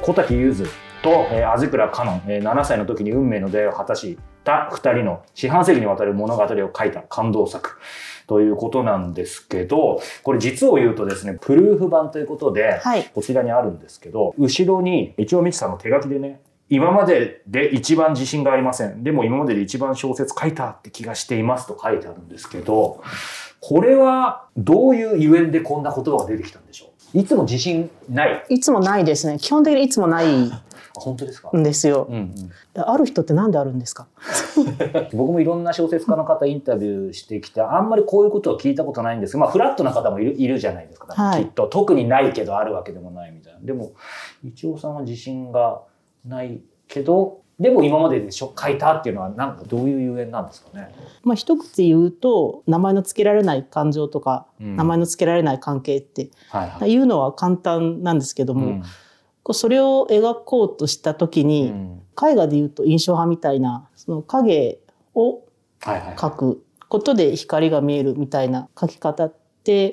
小滝ゆずと畔倉香音、7歳の時に運命の出会いを果たした2人の四半世紀にわたる物語を書いた感動作ということなんですけど、これ実を言うとですね、プルーフ版ということで、こちらにあるんですけど、後ろに一応みちさんの手書きでね、今までで一番自信がありません。でも今までで一番小説書いたって気がしていますと書いてあるんですけど、これはどういうゆえんでこんな言葉が出てきたんでしょう？いつも自信ない？ いつもないですね。基本的にいつもない。 本当ですか？ んですよ。ある人ってなんであるんですか？ 僕もいろんな小説家の方インタビューしてきて、あんまりこういうことは聞いたことないんですけど、フラットな方もいるじゃないですか、きっと。特にないけどあるわけでもないみたいな。でも一応さんは自信がないけど、でも今までで書いたっていうのはなんかどういうゆえんなんですかね？ 一口言うと、名前の付けられない感情とか、名前の付けられない関係っていうのは簡単なんですけども、それを描こうとした時に、絵画でいうと印象派みたいなその影を描くことで光が見えるみたいな描き方って、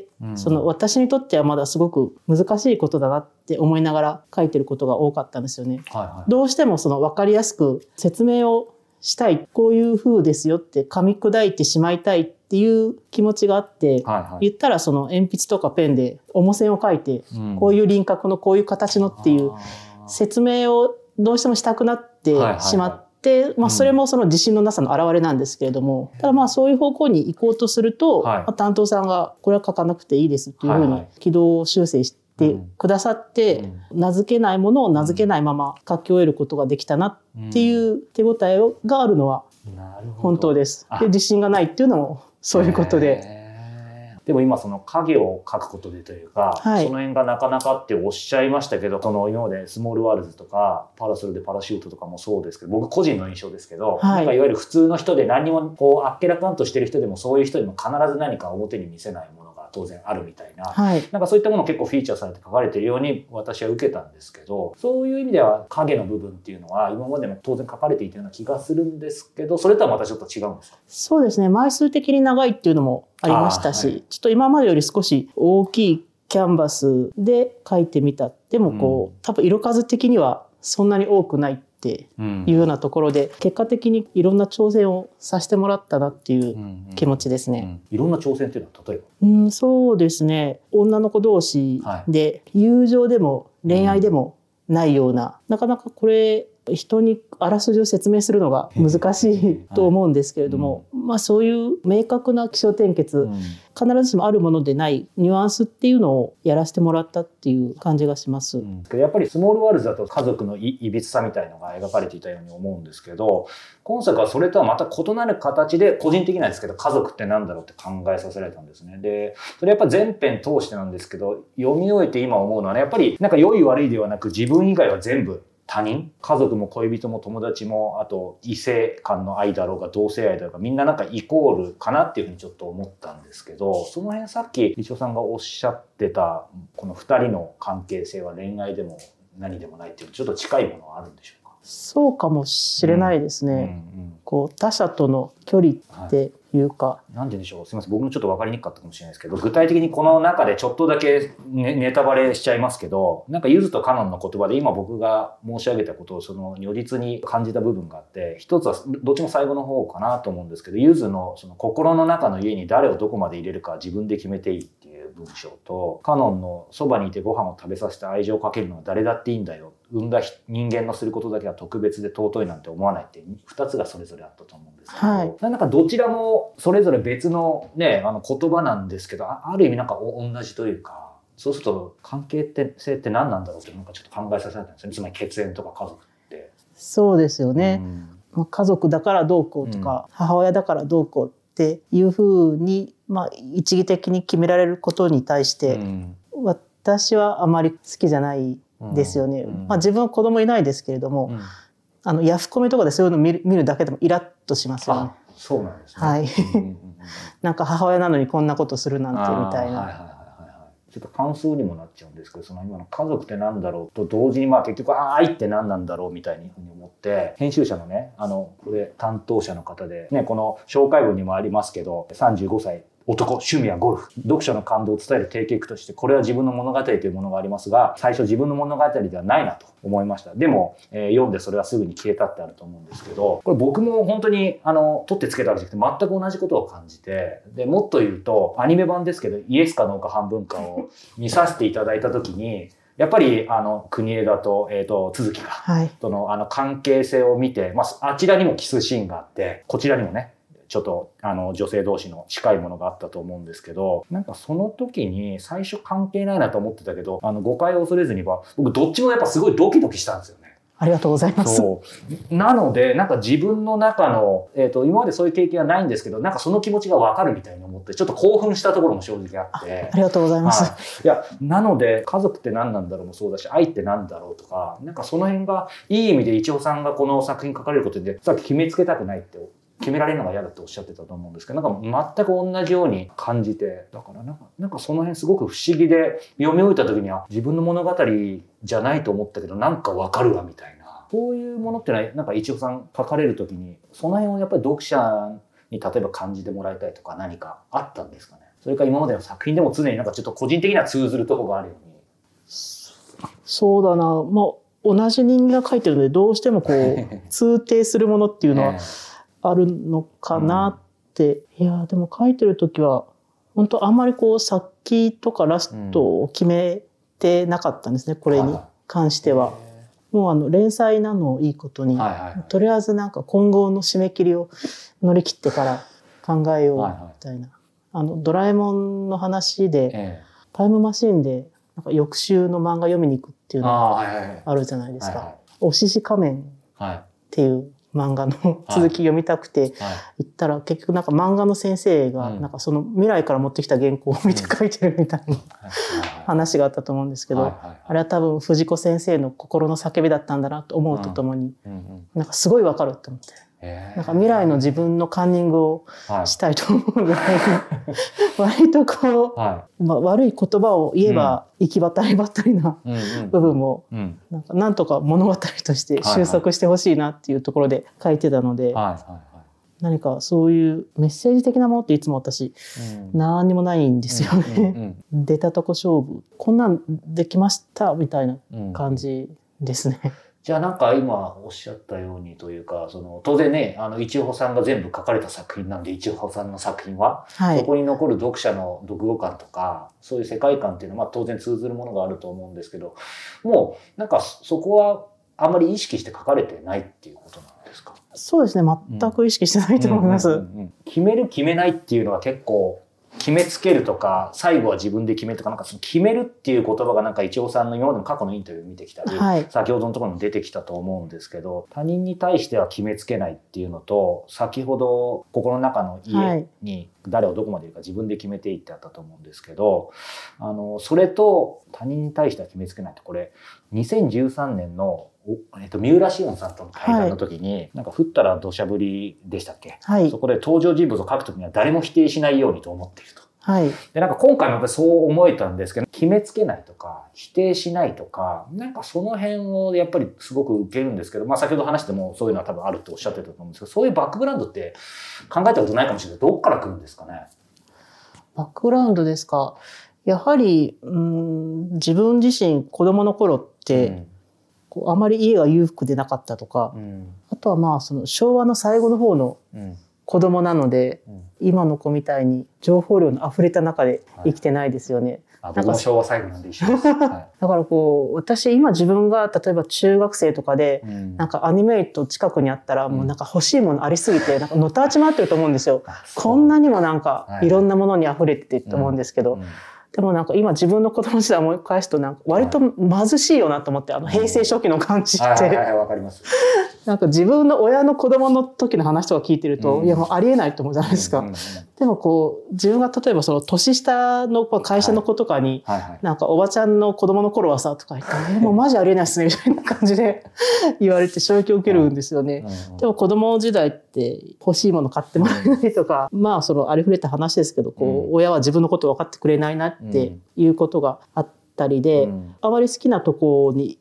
その私にとってはまだすごく難しいことだなって思いながら描いてることが多かったんですよね。どうしてもその分かりやすく説明をしたい、こういう風ですよって噛み砕いてしまいたいっていう気持ちがあって、言ったらその鉛筆とかペンで重線を描いて、こういう輪郭のこういう形のっていう説明をどうしてもしたくなってしまって、それもその自信のなさの表れなんですけれども、ただそういう方向に行こうとすると、担当さんがこれは書かなくていいですっていうふうに軌道修正してくださって、名付けないものを名付けないまま書き終えることができたなっていう手応えがあるのは本当です。で、自信がないっていうのもそういうことで。 でも今その影を描くことでというか、その辺がなかなかっておっしゃいましたけど、その今までスモールワールズとかパラソルでパラシュートとかもそうですけど、僕個人の印象ですけど、なんかいわゆる普通の人で何にもこうあっけらかんとしてる人でも、そういう人でも必ず何か表に見せないものが当然あるみたいな、なんかそういったものを結構フィーチャーされて書かれているように私は受けたんですけど、そういう意味では影の部分っていうのは今までも当然書かれていたような気がするんですけど、それとはまたちょっと違うんですか？ そうですね、枚数的に長いっていうのもありましたし、ちょっと今までより少し大きいキャンバスで描いてみた。でも多分色数的にはそんなに多くないっていうようなところで、結果的にいろんな挑戦をさせてもらったなっていう気持ちですね。 いろんな挑戦っていうのは例えば？ そうですね、女の子同士で友情でも恋愛でもないような、なかなかこれ人にあらすじを説明するのが難しいと思うんですけれども、そういう明確な起承転結、必ずしもあるものでないニュアンスっていうのをやらせてもらったっていう感じがします。 やっぱりスモールワールズだと家族のいびつさみたいのが描かれていたように思うんですけど、今作はそれとはまた異なる形で、個人的なんですけど、家族って何だろうって考えさせられたんですね。で、それやっぱ全編通してなんですけど、読み終えて今思うのはね、やっぱりなんか良い悪いではなく、自分以外は全部他人、家族も恋人も友達も、あと異性間の愛だろうが同性愛だろうが、みんななんかイコールかなっていうふうにちょっと思ったんですけど、その辺さっき一尾さんがおっしゃってたこの2人の関係性は恋愛でも何でもないっていう、ちょっと近いものはあるんでしょうか？ そうかもしれないですね。他者との距離っていうか、 なんででしょう、すみません、僕もちょっと分かりにくかったかもしれないですけど、具体的にこの中でちょっとだけネタバレしちゃいますけど、なんかゆずとカノンの言葉で今僕が申し上げたことをその如実に感じた部分があって、一つはどっちも最後の方かなと思うんですけど、ゆずのその心の中の家に誰をどこまで入れるか自分で決めていいっていう文章と、カノンのそばにいてご飯を食べさせて愛情をかけるのは誰だっていいんだよ、産んだ人間のすることだけは特別で尊いなんて思わないって2つがそれぞれあったと思うんですけど、なんかどちらもそれぞれ別のね、言葉なんですけど、ある意味なんか同じというか、そうすると関係性って何なんだろうってなんかちょっと考えさせられたんですよね。つまり血縁とか家族って。 そうですよね。家族だからどうこうとか、母親だからどうこうっていうふうに、一義的に決められることに対して、私はあまり好きじゃないですよね。自分は子供いないですけれども、ヤフコメとかでそういうのを見るだけでもイラッとしますよね。 そうなんですね。 なんか母親なのにこんなことするなんてみたいな。 ちょっと感想にもなっちゃうんですけど、その今の家族ってなんだろうと同時に結局愛って何なんだろうみたいに思って、編集者のねこれ担当者の方でね、この紹介文にもありますけど、35歳男、趣味はゴルフ。読書の感動を伝える定型句として、これは自分の物語というものがありますが、最初自分の物語ではないなと思いました。でも、読んでそれはすぐに消えたってあると思うんですけど、これ僕も本当に、取ってつけたわけじゃなくて、全く同じことを感じて、で、もっと言うと、アニメ版ですけど、イエスかノーか半分かを見させていただいたときに、やっぱり、国枝と、都築が、 はい、 その、関係性を見て、まあ、あちらにもキスシーンがあって、こちらにもね、ちょっと女性同士の近いものがあったと思うんですけど、なんかその時に最初関係ないなと思ってたけど、誤解を恐れずには、僕どっちもやっぱすごいドキドキしたんですよね。 ありがとうございます。 そう。なので、なんか自分の中の、今までそういう経験はないんですけど、なんかその気持ちがわかるみたいに思って、ちょっと興奮したところも正直あって。 ありがとうございます。 はい。いや、なので、家族って何なんだろうもそうだし、愛って何だろうとか、なんかその辺が、いい意味で一応さんがこの作品書かれることで、さっき決めつけたくないって決められるのが嫌だっておっしゃってたと思うんですけど、なんか全く同じように感じて、だからなんかその辺すごく不思議で、読み終えた時には自分の物語じゃないと思ったけど、なんかわかるわみたいな。そういうものってのは、なんか一応さん書かれる時に、その辺をやっぱり読者に例えば感じてもらいたいとか何かあったんですかね。それから今までの作品でも常になんかちょっと個人的には通ずるところがあるように。 そうだな。まあ、同じ人間が書いてるので、どうしてもこう、通底するものっていうのは、あるのかなって、いやでも書いてる時は本当あんまりこう先とかラストを決めてなかったんですね、これに関しては。もう連載なのをいいことに、とりあえずなんか今後の締め切りを乗り切ってから考えようみたいな。ドラえもんの話で、タイムマシーンでなんか翌週の漫画読みに行くっていうのがあるじゃないですか。おしし仮面っていう漫画の続き読みたくて行ったら、結局なんか漫画の先生がなんかその未来から持ってきた原稿を見て書いてるみたいな話があったと思うんですけど、あれは多分藤子先生の心の叫びだったんだなと思うとともに、なんかすごいわかると思って。なんか未来の自分のカンニングをしたいと思うぐらい、割とこう、悪い言葉を言えば行きばったりばったりな部分もなんとか物語として収束してほしいなっていうところで書いてたので、何かそういうメッセージ的なものっていつも私何にもないんですよね。出たとこ勝負、こんなんできましたみたいな感じですね。 じゃあなんか今おっしゃったようにというか、当然ね、一穂さんが全部書かれた作品なんで、一穂さんの作品は、そこに残る読者の読後感とか、そういう世界観っていうのは当然通ずるものがあると思うんですけど、もうなんかそこはあまり意識して書かれてないっていうことなんですか？ そうですね、全く意識してないと思います。 決める決めないっていうのは結構、決めつけるとか、最後は自分で決めるとか、なんかその決めるっていう言葉がなんか一応さんの今までの過去のインタビューを見てきたり、先ほどのところにも出てきたと思うんですけど、他人に対しては決めつけないっていうのと、先ほど心の中の家に誰をどこまでいるか自分で決めていってあったと思うんですけど、それと他人に対しては決めつけないと、これ2013年の三浦紫音さんとの対談の時に、なんか降ったら土砂降りでしたっけ、そこで登場人物を書く時には誰も否定しないようにと思っていると。で、なんか今回もやっぱりそう思えたんですけど、決めつけないとか、否定しないとか、なんかその辺をやっぱりすごく受けるんですけど、まあ先ほど話してもそういうのは多分あるっておっしゃってたと思うんですけど、そういうバックグラウンドって考えたことないかもしれない。どっから来るんですかね？ バックグラウンドですか。やはり、自分自身子供の頃って、あまり家が裕福でなかったとか、あとはまあその昭和の最後の方の子供なので、今の子みたいに情報量の溢れた中で生きてないですよね。 僕も昭和最後なんで一緒です。だからこう私今自分が例えば中学生とかで、なんかアニメイト近くにあったら、もうなんか欲しいものありすぎてなんかのたうち回ってると思うんですよ。こんなにもなんかいろんなものに溢れててと思うんですけど。でもなんか今自分の子供時代思い返すとなんか割と貧しいよなと思って、平成初期の感じって。 わかります。 なんか自分の親の子供の時の話とか聞いてると、いやもうありえないと思うじゃないですか。でもこう、自分が例えばその年下の会社の子とかに、なんかおばちゃんの子供の頃はさとか言って、もうマジありえないっすねみたいな感じで言われて衝撃を受けるんですよね。でも子供時代って欲しいもの買ってもらえないとか、まあそのありふれた話ですけど、こう、親は自分のことを分かってくれないなっていうことがあったりで、あまり好きなとこに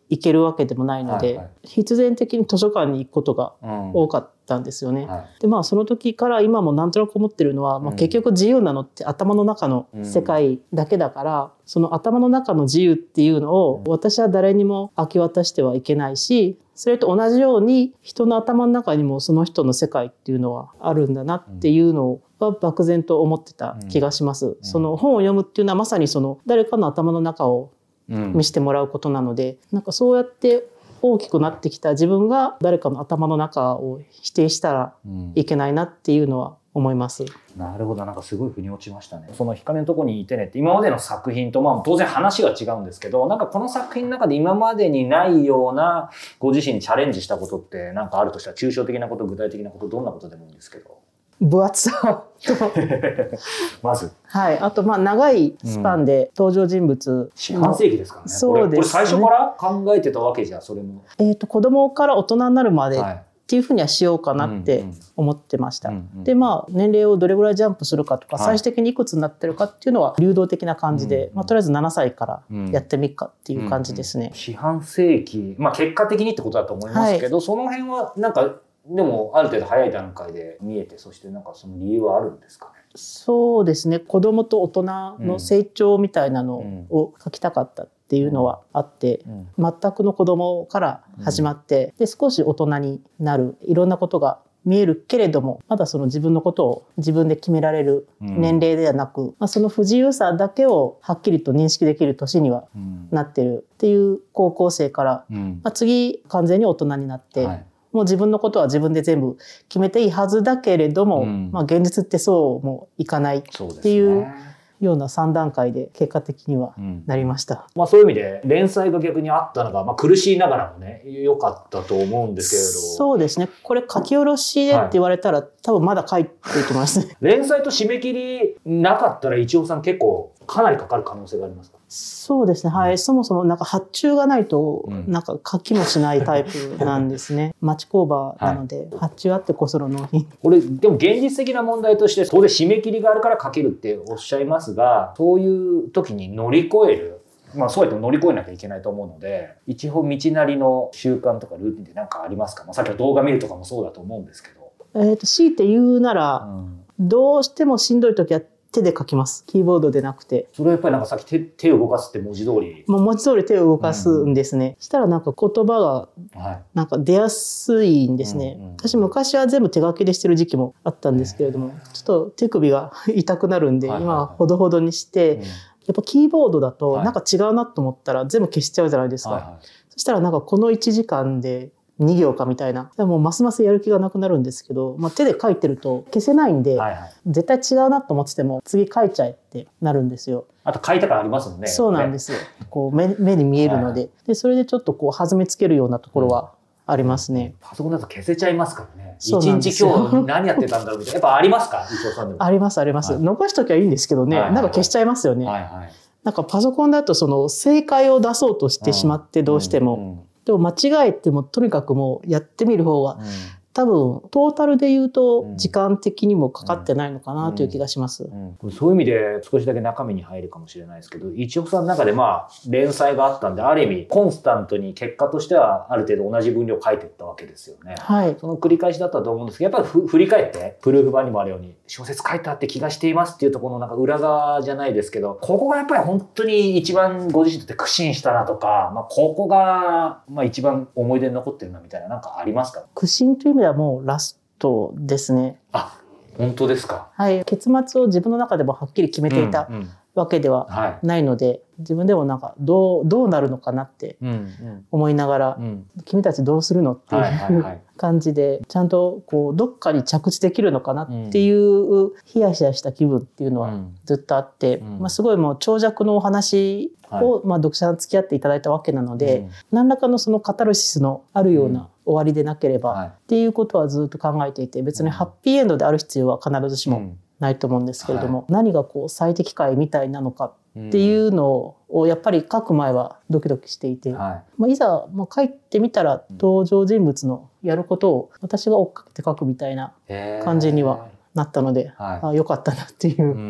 行けるわけでもないので、必然的に図書館に行くことが多かったんですよね。でその時から今もなんとなく思ってるのは、結局自由なのって頭の中の世界だけだから、その頭の中の自由っていうのを私は誰にも明け渡してはいけないし、それと同じように人の頭の中にもその人の世界っていうのはあるんだなっていうのは漠然と思ってた気がします。その本を読むっていうのはまさにその誰かの頭の中を見せてもらうことなので、なんかそうやって大きくなってきた自分が誰かの頭の中を否定したらいけないなっていうのは思います。 なるほど、なんかすごい腑に落ちましたね。その光のとこにいてねって今までの作品と当然話が違うんですけど、なんかこの作品の中で今までにないようなご自身にチャレンジしたことってなんかあるとしたら、抽象的なこと、具体的なこと、どんなことでもいいんですけど。 分厚さとまず、 はい、あと長いスパンで登場人物、 四半世紀ですからね。 そうですね。 これ最初から考えてたわけじゃ、それも。 子供から大人になるまでっていうふうにはしようかなって思ってました。で年齢をどれぐらいジャンプするかとか、最終的にいくつになってるかっていうのは流動的な感じで、とりあえず7歳からやってみっかっていう感じですね。 四半世紀、結果的にってことだと思いますけど、その辺はなんかでもある程度早い段階で見えて、そしてなんかその理由はあるんですかね。 そうですね。子供と大人の成長みたいなのを書きたかったっていうのはあって、全くの子供から始まって、で少し大人になる、いろんなことが見えるけれども、まだその自分のことを自分で決められる年齢ではなく、その不自由さだけをはっきりと認識できる年にはなってるっていう高校生から、次完全に大人になって、もう自分のことは自分で全部決めていいはずだけれども、現実ってそうもいかないっていうような3段階で結果的にはなりました。 そういう意味で連載が逆にあったのが、苦しいながらもね良かったと思うんですけれど。 そうですね。これ書き下ろしでって言われたら、多分まだ書いていきますね。 連載と締め切りなかったら一応さん結構かなりかかる可能性がありますか？ そうですね。はい。そもそもなんか発注がないと、なんか書きもしないタイプなんですね。町工場なので、発注あってこその納品。 これ、でも現実的な問題として、当然締め切りがあるから書けるっておっしゃいますが、そういう時に乗り越える、そうやって乗り越えなきゃいけないと思うので、一応道なりの習慣とかルーティンって何かありますか？さっきの動画見るとかもそうだと思うんですけど。 強いて言うなら、どうしてもしんどい時は手で書きます。キーボードでなくて。 それはやっぱりなんかさっき手を動かすって文字通り。 文字通り手を動かすんですね。そしたらなんか言葉がなんか出やすいんですね。私昔は全部手書きでしてる時期もあったんですけれども、ちょっと手首が痛くなるんで、今はほどほどにして、やっぱキーボードだとなんか違うなと思ったら全部消しちゃうじゃないですか。そしたらなんかこの1時間で2行かみたいな。もうますますやる気がなくなるんですけど、手で書いてると消せないんで、絶対違うなと思ってても次書いちゃえってなるんですよ。 あと書いたからありますもんね。 そうなんですよ。こう目に見えるので、でそれでちょっとこう弾みつけるようなところはありますね。 パソコンだと消せちゃいますからね。一日今日何やってたんだろうみたいな。やっぱありますか？伊藤さんでも。 ありますあります。残しときゃいいんですけどね、なんか消しちゃいますよね。なんかパソコンだとその正解を出そうとしてしまってどうしても。でも間違えてもとにかくもうやってみる方が、多分トータルで言うと時間的にもかかってないのかなという気がします。 そういう意味で少しだけ中身に入るかもしれないですけど、一応さんの中で連載があったんで、ある意味コンスタントに結果としてはある程度同じ分量書いていったわけですよね。その繰り返しだったと思うんですけど、やっぱり振り返ってプルーフ版にもあるように小説書いたって気がしていますっていうところのなんか裏側じゃないですけど、ここがやっぱり本当に一番ご自身にとって苦心したなとか、ここが一番思い出に残ってるなみたいななんかありますか？ 苦心という意味ではもうラストですね。 あ、本当ですか？ はい。結末を自分の中でもはっきり決めていたわけではないので、自分でもなんかどうなるのかなって思いながら、君たちどうするのっていう感じで、ちゃんとこうどっかに着地できるのかなっていうヒヤヒヤした気分っていうのはずっとあって、すごいもう長尺のお話を読者さん付き合っていただいたわけなので、何らかのそのカタルシスのあるような終わりでなければっていうことはずっと考えていて、別にハッピーエンドである必要は必ずしもないと思うんですけれども、何がこう最適解みたいなのかっていうのをやっぱり書く前はドキドキしていて、いざ書いてみたら登場人物のやることを私が追っかけて書くみたいな感じにはなったので、良かったなっていう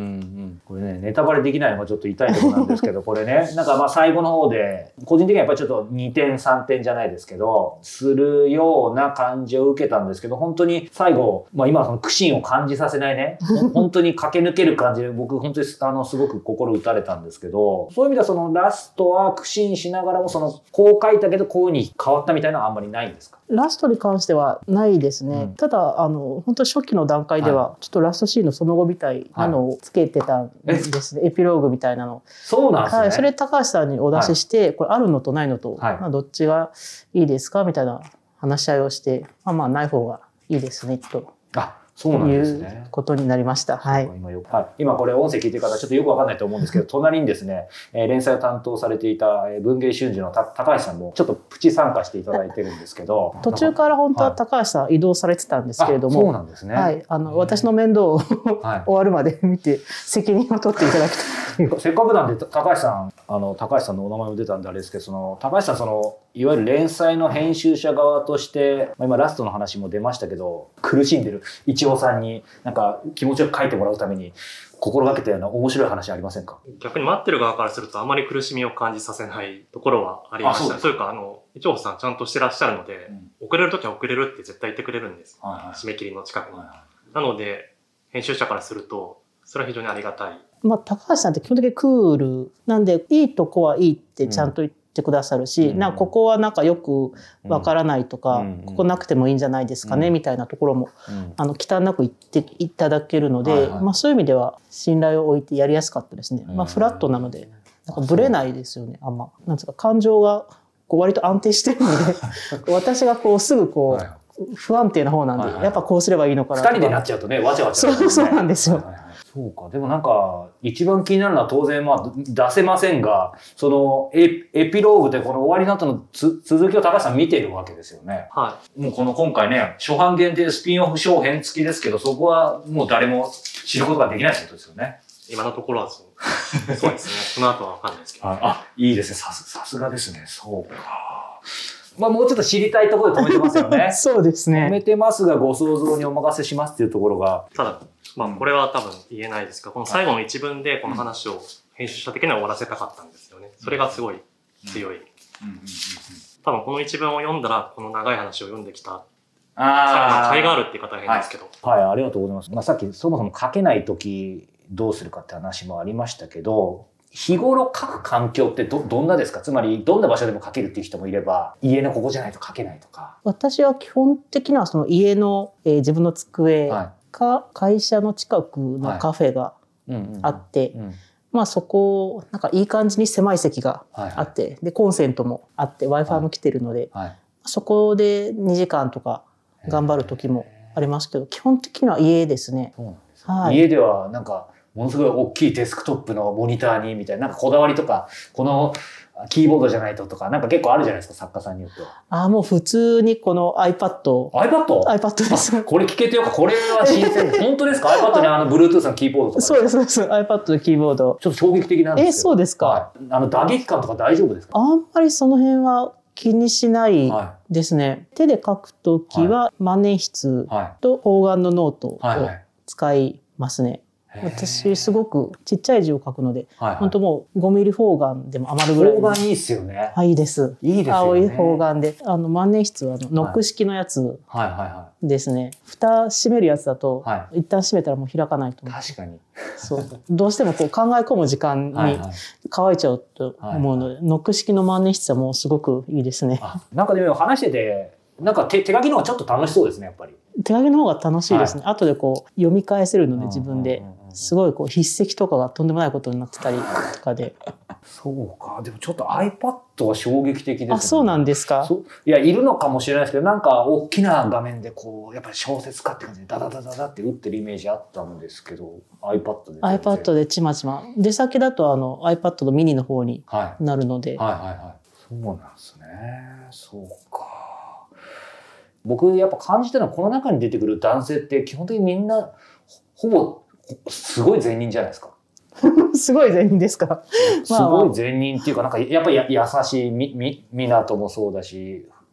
これね、ネタバレできないのがちょっと痛いところなんですけど、これね、なんかまあ最後の方で、個人的にはやっぱりちょっと2点3点じゃないですけど、するような感じを受けたんですけど、本当に最後、まあ今その苦心を感じさせないね、本当に駆け抜ける感じで、僕本当にすごく心打たれたんですけど、そういう意味ではそのラストは苦心しながらも、そのこう書いたけどこういう風に変わったみたいなのはあんまりないんですか？ ラストに関してはないですね。ただ本当初期の段階では、ちょっとラストシーンのその後みたいなのをつけてたんですね。エピローグみたいなの。 そうなんですね。 はい、それ高橋さんにお出しして、これあるのとないのと、まあどっちがいいですかみたいな話し合いをして、まあない方がいいですねと。 そうなんですね。 いうことになりました。はい。 今これ音声聞いてる方ちょっとよくわかんないと思うんですけど、隣にですね、連載を担当されていた文芸春秋の高橋さんもちょっとプチ参加していただいてるんですけど、 途中から本当は高橋さん移動されてたんですけれども、 そうなんですね。 はい。私の面倒を終わるまで見て責任を取っていただきたい。 せっかくなんで高橋さんのお名前も出たんであれですけど、高橋さんいわゆる連載の編集者側として、今ラストの話も出ましたけど、苦しんでる一応さんになんか気持ちよく書いてもらうために心がけたような面白い話ありませんか？ 逆に待ってる側からするとあまり苦しみを感じさせないところはありました。そういうか一応さんちゃんとしてらっしゃるので、遅れるときは遅れるって絶対言ってくれるんです。締め切りの近くに。なので編集者からするとそれは非常にありがたい。 まあ高橋さんって基本的にクールなんで、いいとこはいいってちゃんと言ってくださるし、なんかここはなんかよくわからないとか、ここなくてもいいんじゃないですかね、みたいなところも忌憚なく言っていただけるので、まあそういう意味では信頼を置いてやりやすかったですね。まあフラットなのでなんかブレないですよね。あんまなんですか、感情が割と安定してるので私がすぐ不安定な方なんで、やっぱこうすればいいのかなとか。 2人でなっちゃうとね、わちゃわちゃ、 そうなんですよ。 そうか。でもなんか、一番気になるのは当然、まあ、出せませんが、そのエピローグでこの終わりの後の続きを高橋さん見てるわけですよね。 はい。 もう今回ね、初版限定スピンオフ小編付きですけど、そこはもう誰も知ることができないってことですよね。 今のところはそうですね。その後はわかんないですけど。 いいですね。さすがですね。そうか。まあもうちょっと知りたいところで止めてますよね。 そうですね。 止めてますが、ご想像にお任せしますっていうところが。 ただ、まあこれは多分言えないですが、この最後の一文でこの話を編集者的には終わらせたかったんですよね。それがすごい強い。多分この一文を読んだら、この長い話を読んできた。甲斐があるっていう方が変ですけど。 はい、ありがとうございます。まあさっきそもそも書けないときどうするかって話もありましたけど、日頃書く環境ってどんなですか？つまりどんな場所でも書けるっていう人もいれば、家のここじゃないと書けないとか。 私は基本的にはその家の、自分の机か会社の近くのカフェがあって、まあそこなんかいい感じに狭い席があって、でコンセントもあって Wi-Fi も来てるので、そこで2時間とか頑張る時もありますけど、基本的には家ですね。 家ではなんかものすごい大きいデスクトップのモニターにみたいな、なんかこだわりとか、このキーボードじゃないととか、なんか結構あるじゃないですか、作家さんによっては。 もう普通にこの iPad です。 これ聞けてよか、これは新鮮です。本当ですか？ iPad にBluetooth のキーボードとか。 そうです、そうです。iPad のキーボード。 ちょっと衝撃的なんですけど。 そうですか。 打撃感とか大丈夫ですか？ あんまりその辺は気にしないですね。手で書くときは万年筆と方眼のノートを使いますね。私すごくちっちゃい字を書くので、本当もう5ミリ方眼でも余るぐらい。 方眼いいっすよね。 いいです。 いいですよね。 青い方眼で、万年筆はノック式のやつですね。蓋閉めるやつだと、一旦閉めたらもう開かないと思う。 確かに。 そう。どうしても考え込む時間に乾いちゃうと思うので、ノック式の万年筆はもうすごくいいですね。 なんかでも話してて、なんか手書きの方がちょっと楽しそうですね、やっぱり。 手書きの方が楽しいですね。後で読み返せるので自分で。すごい筆跡とかがとんでもないことになってたりとかで。 そうか。でもちょっと iPad は衝撃的ですね。 そうなんですか？ いや、いるのかもしれないですけど、なんか大きな画面でやっぱり小説家って感じでダダダダダって打ってるイメージあったんですけど、iPad で。 iPad でちまちま。出先だとiPad のミニの方になるので。 そうなんですね。そうか。僕やっぱ感じたのは、この中に出てくる男性って基本的にみんなほぼすごい善人じゃないですか。 すごい善人ですか？ すごい善人っていうか、なんかやっぱり優しい港もそうだし、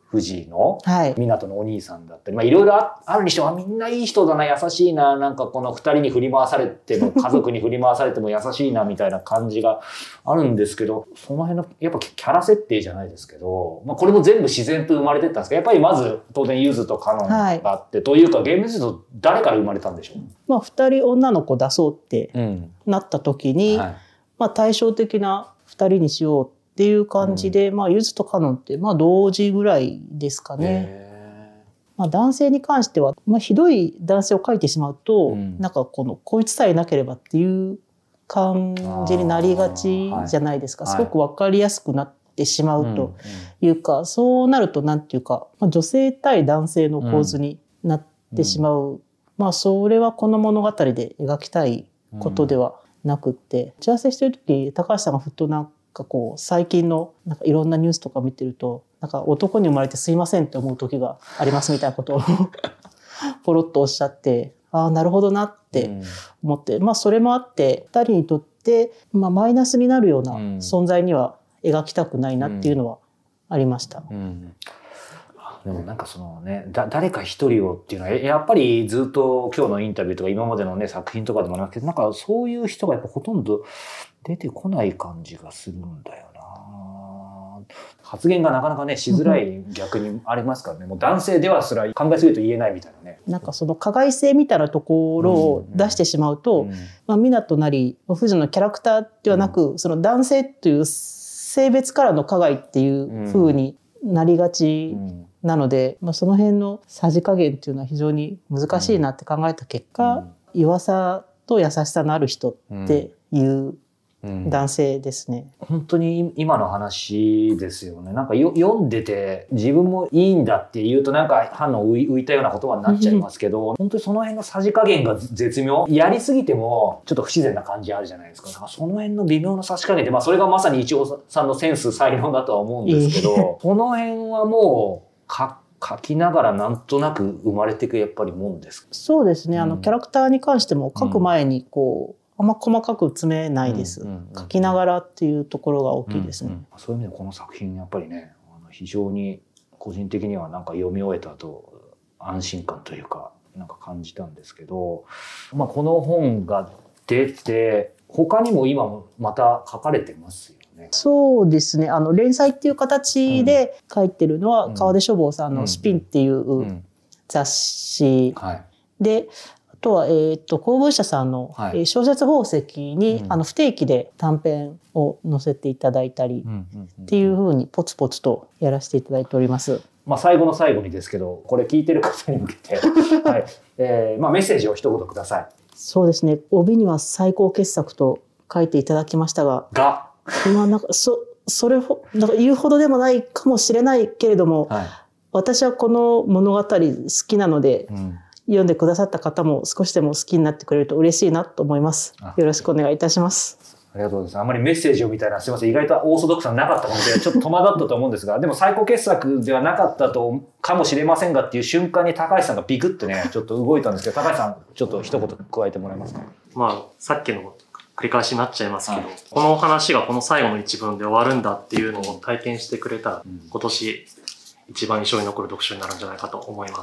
藤井の湊のお兄さんだったり、いろいろあるにしてもみんないい人だな、優しいな、なんかこの2人に振り回されても家族に振り回されても優しいなみたいな感じがあるんですけど、その辺のやっぱキャラ設定じゃないですけど、これも全部自然と生まれてったんですけど、やっぱりまず当然ゆずとカノンがあって、というか厳密に言うと誰から生まれたんでしょう。 2人女の子出そうってなった時に、対照的な2人にしようっていう感じで、ゆずとカノンって同時ぐらいですかね。男性に関しては、ひどい男性を描いてしまうと、なんかこいつさえなければっていう感じになりがちじゃないですか。すごく分かりやすくなってしまうというか、そうなるとなんていうか、女性対男性の構図になってしまう。それはこの物語で描きたいことではなくって、打ち合わせしてる時高橋さんがふとなんか最近のなんかいろんなニュースとか見てると、なんか男に生まれてすいませんって思う時がありますみたいなことをポロッとおっしゃって、ああなるほどなって思って、それもあって2人にとって、マイナスになるような存在には描きたくないなっていうのはありました。 でもなんかそのね、誰か一人をっていうのはやっぱりずっと今日のインタビューとか今までのね作品とかでもありますけど、なんかそういう人がやっぱほとんど出てこない感じがするんだよな。発言がなかなかねしづらい逆にありますからね。もう男性ではすら考えすぎると言えないみたいなね。 なんかその加害性みたいなところを出してしまうと、湊なり藤野のキャラクターではなく、その男性という性別からの加害っていう風になりがちなので、その辺のさじ加減っていうのは非常に難しいなって考えた結果、弱さと優しさのある人っていう男性ですね。 本当に今の話ですよね。なんか読んでて自分もいいんだって言うとなんか反応浮いたような言葉になっちゃいますけど、本当にその辺のさじ加減が絶妙。やりすぎてもちょっと不自然な感じあるじゃないですか。だからその辺の微妙なさじ加減で、それがまさに一応さんのセンス才能だとは思うんですけど、この辺はもう書きながらなんとなく生まれていくやっぱりもんですか。 そうですね。キャラクターに関しても書く前にあんま細かく詰めないです。書きながらっていうところが大きいですね。 そういう意味でこの作品やっぱりね、非常に個人的にはなんか読み終えた後安心感というかなんか感じたんですけど、この本が出て他にも今もまた書かれてますよね。 そうですね。連載っていう形で書いてるのは、川出書房さんのスピンっていう雑誌で、あとは、公文社さんの小説宝石に、不定期で短編を載せていただいたりっていうふうにポツポツとやらせていただいております。 最後の最後にですけど、これ聞いてる方に向けて、はいメッセージを一言ください。 そうですね。帯には最高傑作と書いていただきましたが、今なんかそれなんか言うほどでもないかもしれないけれども、私はこの物語好きなので、読んでくださった方も少しでも好きになってくれると嬉しいなと思います。よろしくお願いいたします。 ありがとうございます。あんまりメッセージをみたいな、すいません、意外とオーソドックスななかったので、ちょっと戸惑ったと思うんですが、でも最高傑作ではなかったかもしれませんがっていう瞬間に高橋さんがビクッとね、ちょっと動いたんですけど、高橋さん、ちょっと一言加えてもらえますか。 さっきの繰り返しになっちゃいますけど、この話がこの最後の一文で終わるんだっていうのを体験してくれたら、今年一番印象に残る読書になるんじゃないかと思います。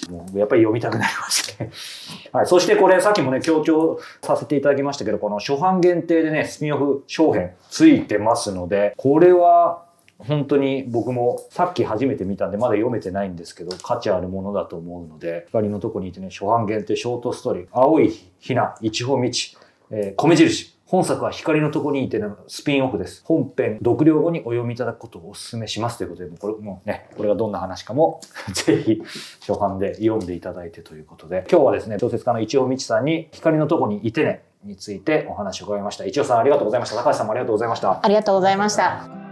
もうやっぱり読みたくなりますね。はい。そしてこれさっきもね、強調させていただきましたけど、この初版限定でね、スピンオフ小編ついてますので、これは本当に僕もさっき初めて見たんでまだ読めてないんですけど、価値あるものだと思うので、光のとこにいてね、初版限定ショートストーリー、青いひな、一歩道、米印。本作は光のとこにいてのスピンオフです。本編、読了後にお読みいただくことをお勧めしますということで、これもね、これがどんな話かも、ぜひ初版で読んでいただいてということで、今日はですね、小説家の一尾道さんに光のとこにいてねについてお話を伺いました。一尾さんありがとうございました。高橋さんもありがとうございました。 ありがとうございました。